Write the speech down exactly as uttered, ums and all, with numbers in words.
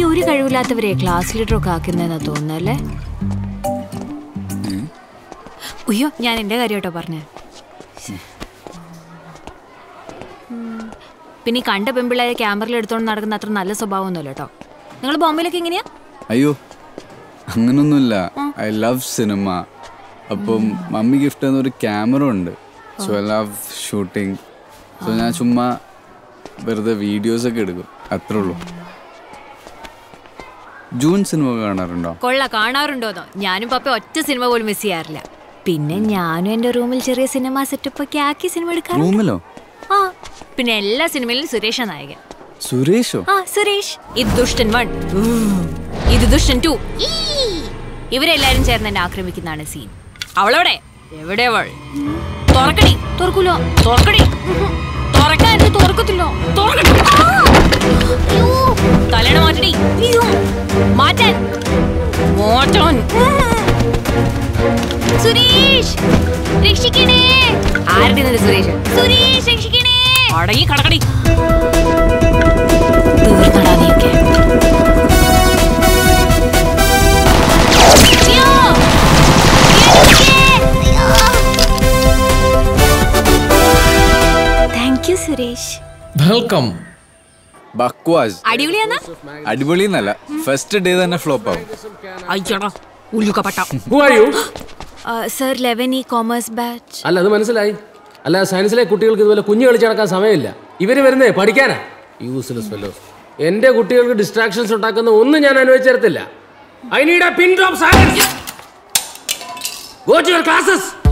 ഒരു കഴിവില്ലാത്തവരെ ക്ലാസ് ലീഡറൊക്കെ ആക്കുന്നതെന്നാ തോന്നുന്നല്ലേ? അയ്യോ, ഞാൻ എന്റെ കാര്യം കേട്ടോ പറഞ്ഞേ. പിന്നെ ഈ കണ്ട പെമ്പിള്ളായ ക്യാമറയിൽ എടുത്തോണ്ട് നടക്കുന്ന അത്ര നല്ല സ്വഭാവമൊന്നുമല്ല കേട്ടോ. നിങ്ങൾ ബോംബെയിലൊക്കെ എങ്ങനെയാ? അയ്യോ അങ്ങനൊന്നുമില്ല. I love cinema. അപ്പം മമ്മി ഗിഫ്റ്റ് തന്നൊരു ക്യാമറ ഉണ്ട്. So I love shooting. So ഞാൻ ചുമ്മാ വെറുതെ വീഡിയോസ് ഒക്കെ എടുക്കും, അത്രേ ഉള്ളൂ. ജൂൺ സിനിമ കാണാറുണ്ടോ? കൊള്ള കാണാറുണ്ടോന്നോ? ഞാനും പപ്പ ഒറ്റ സിനിമ പോലും മിസ് ചെയ്യാറില്ല. പിന്നെ ഞാനും എന്റെ റൂമിൽ ചെറിയ സിനിമ സെറ്റപ്പ് ഒക്കെ ആക്കി സിനിമ എടുക്കാം. റൂമിലോ? ആ, പിന്നെ എല്ലാ സിനിമയിലും സുരേഷ നായകൻ. സുരേഷോ? ആ സുരേഷ്. ഇത് ദുഷ്ടൻ വൺ, ഇത് ദുഷ്ടൻ ടു. ഇവരെല്ലാരും ചേർന്ന് എന്നെ ആക്രമിക്കുന്നതാണ് സീൻ. അവളോടെ എവിടെ അവൾ? തുറക്കടി. തുറക്കൂലോ. തുറക്കടി. തുറക്കാൻ തുറക്കത്തില്ലോ. തലേണ മാറ്റടി. മാറ്റാൻ മാറ്റാൻ. സുരേഷ് രക്ഷിക്കണേ. ആരുടെ സുരേഷ്? സുരേഷ് രക്ഷിക്കണേ. അടങ്ങി കടക്കടി. തീർന്നടാ നീയൊക്കെ. Thank you Suresh. വെൽക്കം. ബക്വാസ്. അടിപൊളിയാന്നാ? അടിപൊളിയെന്നല്ല, ഫസ്റ്റ് ഡേ തന്നെ ഫ്ലോപ്പ് ആവും. അയ്യോടാ ഉള്ളുക്കപ്പെട്ട. Who are you? Sir eleven e commerce batch. അല്ല അത് മനസ്സിലായി. അല്ല സയൻസിലെ കുട്ടികൾക്ക് ഇതുപോലെ കുഞ്ഞു കളിച്ച് നടക്കാൻ സമയമില്ല. ഇവര് വരുന്നേ പഠിക്കാനാ. Useless fellows. എന്റെ കുട്ടികൾക്ക് ഡിസ്ട്രാക്ഷൻസ് ഉണ്ടാക്കുന്ന ഒന്നും ഞാൻ അനുവദിച്ചിരത്തില്ല. I need a pin drop silence. Go to your classes.